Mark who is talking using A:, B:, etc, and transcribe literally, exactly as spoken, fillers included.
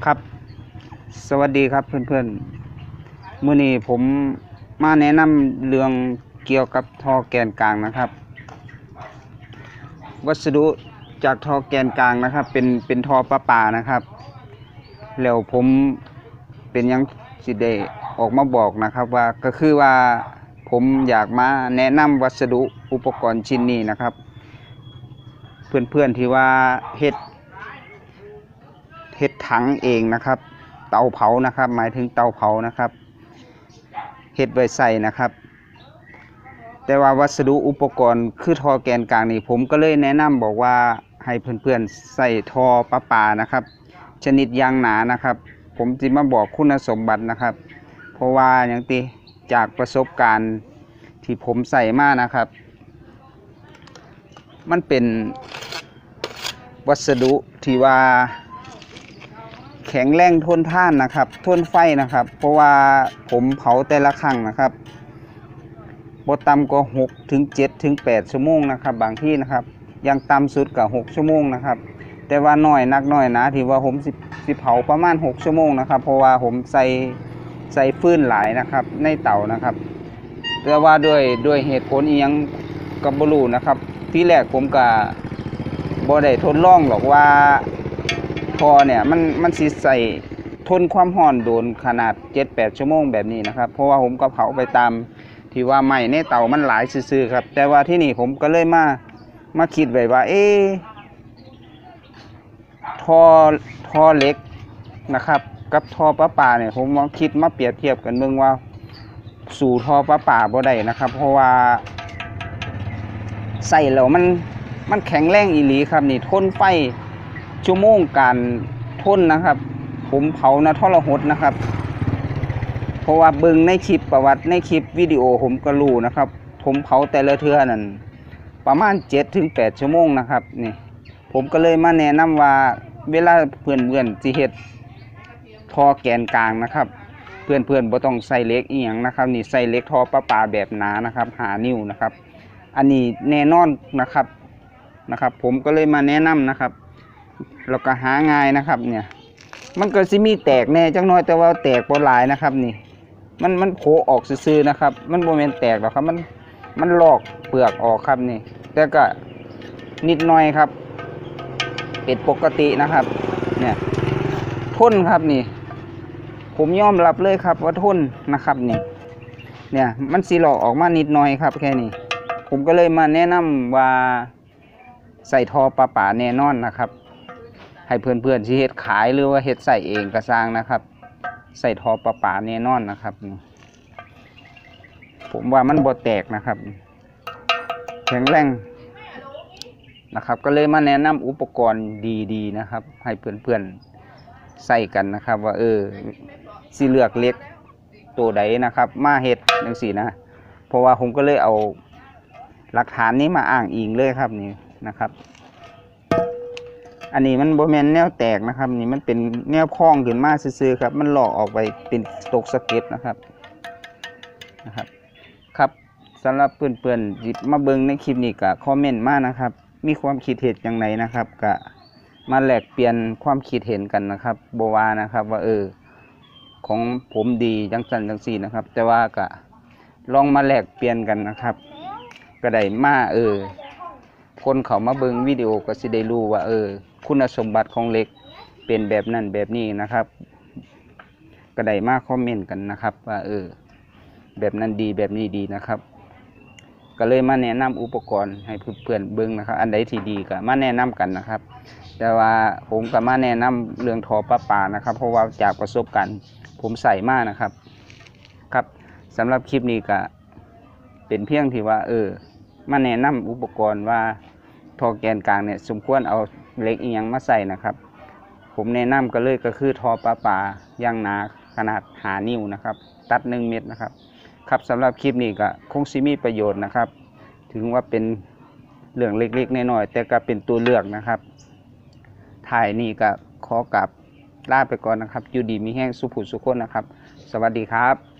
A: ครับสวัสดีครับเพื่อนๆมื้อนี้ผมมาแนะนำเรื่องเกี่ยวกับท่อแกนกลางนะครับวัสดุจากท่อแกนกลางนะครับเป็นเป็นท่อประปานะครับแล้วผมเป็นยังสิได้ออกมาบอกนะครับว่าก็คือว่าผมอยากมาแนะนำวัสดุอุปกรณ์ชิ้นนี้นะครับเพื่อนๆที่ว่าเฮ็ดเฮ็ดถังเองนะครับเตาเผานะครับหมายถึงเตาเผานะครับเฮ็ดไว้ใส่นะครับแต่ว่าวัสดุอุปกรณ์คือท่อแกนกลางนี่ผมก็เลยแนะนำบอกว่าให้เพื่อนๆใส่ท่อประปานะครับชนิดยางหนานะครับผมจะมาบอกคุณสมบัตินะครับเพราะว่าอย่างที่จากประสบการณ์ที่ผมใส่มานะครับมันเป็นวัสดุที่ว่าแข็งแรงทนทานนะครับทนไฟนะครับเพราะว่าผมเผาแต่ละครั้งนะครับบ่ต่ำกว่าหกถึงเจ็ดถึงแปดชั่วโมงนะครับบางที่นะครับยังต่ำสุดก็หกชั่วโมงนะครับแต่ว่าน้อยนักน้อยนะที่ว่าผมสิสิเผาประมาณหกชั่วโมงนะครับเพราะว่าผมใส่ใส่ฟืนหลายนะครับในเตานะครับแต่ว่าด้วยด้วยเหตุผลอีหยังก็บ่รู้นะครับที่แรกผมก็บ่ได้ทดลองหรอกว่าท่อเนี่ยมันมันสิใส่ทนความร้อนโดนขนาด เจ็ดแปด ชั่วโมงแบบนี้นะครับเพราะว่าผมก็เผาไปตามที่ว่าไหม้ในเตามันหลายซื่อๆครับแต่ว่าที่นี่ผมก็เลยมามาคิดไว้ว่าเอ๊ะท่อท่อเหล็กนะครับกับท่อประปาเนี่ยผมมาคิดมาเปรียบเทียบกันเบิ่งว่าสู่ท่อประปาบ่ได้นะครับเพราะว่าใส่แล้วมันมันแข็งแรงอีหลีครับนี่ทนไฟชั่วโมงการทนนะครับผมเผานะทรหดนะครับเพราะว่าเบิ่งในคลิปประวัติในคลิปวิดีโอผมก็รู้นะครับผมเผาแต่ละเทื่อนั่นประมาณ เจ็ดถึงแปด ชั่วโมงนะครับนี่ผมก็เลยมาแนะนำว่าเวลาเพื่อนๆสิเฮ็ดท่อแกนกลางนะครับเพื่อนๆบ่ต้องใส่เหล็กอีหยังนะครับนี่ใส่เหล็กท่อประปาแบบหนานะครับห้านิ้วนะครับอันนี้แน่นอนนะครับนะครับผมก็เลยมาแนะนำนะครับแล้วก็หาง่ายนะครับเนี่ยมันก็สิมีแตกแน่จังน้อยแต่ว่าแตกบ่หลายนะครับนี่มันมันโผล่ออกซื่อๆนะครับมันบ่แม่นแตกหรอกครับมันมันลอกเปลือกออกครับนี่แต่ก็นิดหน่อยครับเป็นปกตินะครับเนี่ยทนครับนี่ผมยอมรับเลยครับว่าทนนะครับนี่เนี่ยมันสิลอกออกมานิดหน่อยครับแค่นี้ผมก็เลยมาแนะนำว่าใส่ท่อประปาแน่นอนนะครับให้เพื่อนๆที่เฮ็ดขายหรือว่าเฮ็ดใส่เองก็สร้างนะครับใส่ท่อประปาแน่นอนนะครับผมว่ามันบ่แตกนะครับแข็งแรงนะครับก็เลยมาแนะนำอุปกรณ์ดีๆนะครับให้เพื่อนๆใส่กันนะครับว่าเออสิเลือกเล็กตัวใดนะครับมาเฮ็ดจังซี่นะเพราะว่าผมก็เลยเอาหลักฐานนี้มาอ้างอิงเลยครับนี่นะครับอันนี้มันบ่แม่นแนวแตกนะครับนี่มันเป็นแนวพองขึ้นมาซื่อๆครับมันหลอกออกไปเป็นตกสะเก็ดนะครับนะครับครับสำหรับเพื่อนๆหยิบมาเบิ่งในคลิปนี้ก็คอมเมนต์มานะครับมีความคิดเห็นอย่างไรนะครับก็มาแลกเปลี่ยนความคิดเห็นกันนะครับบ่ว่านะครับว่าเออของผมดีจังซั่นจังซี่นะครับแต่ว่าก็ลองมาแลกเปลี่ยนกันนะครับก็ได้มาเออคนเขามาเบิ่งวิดีโอก็สิได้รู้ว่าเออคุณสมบัติของเหล็กเป็นแบบนั้นแบบนี้นะครับก็ได้มาคอมเมนต์กันนะครับว่าเออแบบนั้นดีแบบนี้ดีนะครับก็เลยมาแนะนำอุปกรณ์ให้เพื่อนๆเบิ่งนะครับอันใดที่ดีก็มาแนะนำกันนะครับแต่ว่าผมก็มาแนะนำเรื่องท่อประปานะครับเพราะว่าจากประสบการณ์ผมใส่มานะครับครับสำหรับคลิปนี้ก็เป็นเพียงที่ว่าเออมาแนะนำอุปกรณ์ว่าท่อแกนกลางเนี่ยสมควรเอาเหล็กอีหยังมาใส่นะครับผมแนะนำก็เลยก็คือท่อประปายางหนาขนาดห้านิ้วนะครับตัดหนึ่งเมตรนะครับครับสำหรับคลิปนี้ก็คงสิมีประโยชน์นะครับถึงว่าเป็นเรื่องเล็กๆน้อยๆแต่ก็เป็นตัวเลือกนะครับถ่ายนี่ก็ขอกลับลาไปก่อนนะครับอยู่ดีมีแห้งสุขุสุขคนนะครับสวัสดีครับ